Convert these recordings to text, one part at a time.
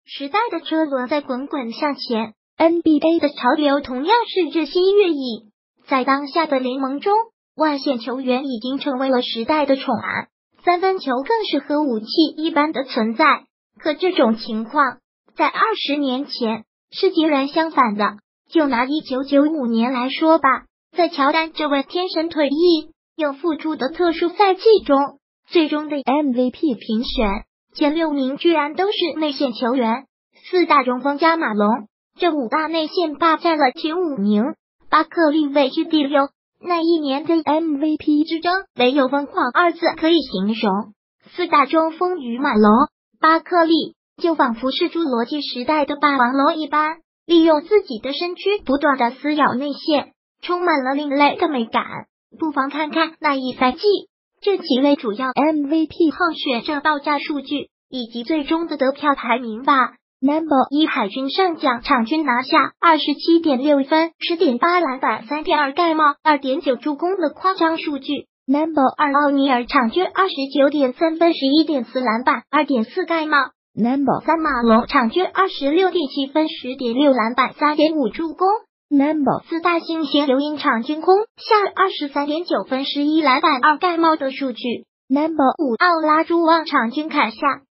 时代的车轮在滚滚向前 ，NBA 的潮流同样是日新月异。在当下的联盟中，外线球员已经成为了时代的宠爱，三分球更是和武器一般的存在。可这种情况在20年前是截然相反的。就拿1995年来说吧，在乔丹这位天神退役又复出的特殊赛季中，最终的 MVP 评选前6名居然都是内线球员，4大中锋加马龙，这5大内线霸占了前5名，巴克利位居第6。那一年的 MVP 之争没有疯狂2字可以形容，4大中锋与马龙、巴克利就仿佛是侏罗纪时代的霸王龙一般，利用自己的身躯不断的撕咬内线，充满了另类的美感。不妨看看那一赛季这几位主要 MVP 候选者报价数据以及最终的得票排名吧。Number 1海军上将场均拿下 27.6 分 10.8 篮板 3.2 盖帽 2.9 助攻的夸张数据。Number 2奥尼尔场均 29.3 分 11.4 篮板 2.4 盖帽。Number 3马龙场均 26.7 分 10.6 篮板 3.5 助攻。Number 4大猩猩刘英场均攻下 23.9 分11篮板2盖帽的数据。Number 5奥拉朱旺场均砍下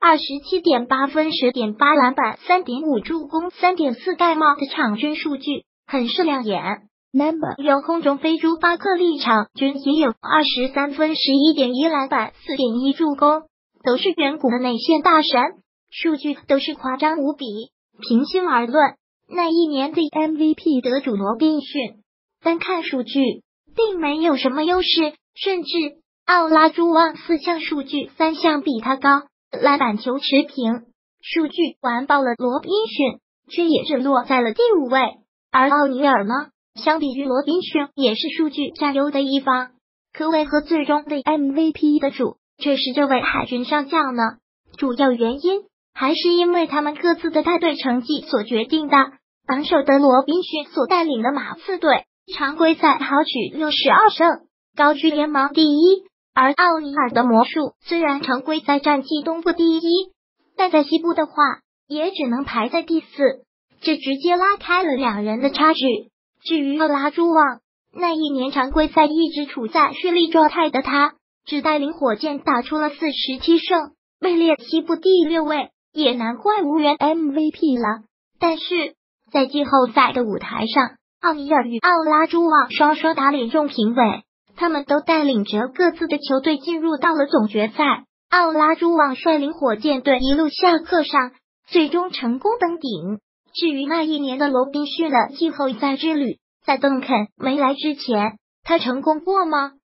27.8 分 10.8 篮板 3.5 助攻 3.4 盖帽的场均数据，很是亮眼。Number 6空中飞猪巴克利场均也有23分 11.1 篮板 4.1 助攻，都是远古的内线大神，数据都是夸张无比。平心而论，那一年的 MVP 得主罗宾逊，单看数据并没有什么优势，甚至奥拉朱旺4项数据3项比他高，篮板球持平，数据完爆了罗宾逊，却也是落在了第5位。而奥尼尔呢，相比于罗宾逊也是数据占优的一方，可为何最终的 MVP 得主却是这位海军上将呢？主要原因还是因为他们各自的带队成绩所决定的。榜首的罗宾逊所带领的马刺队常规赛豪取62胜，高居联盟第一。而奥尼尔的魔术虽然常规赛战绩东部第一，但在西部的话也只能排在第4，这直接拉开了2人的差距。至于奥拉朱旺，那一年常规赛一直处在蓄力状态的他，只带领火箭打出了47胜，位列西部第6位，也难怪无缘 MVP 了。但是在季后赛的舞台上，奥尼尔与奥拉朱旺双双打脸众评委，他们都带领着各自的球队进入到了总决赛。奥拉朱旺率领火箭队一路下课上，最终成功登顶。至于那一年的罗宾逊的季后赛之旅，在邓肯没来之前，他成功过吗？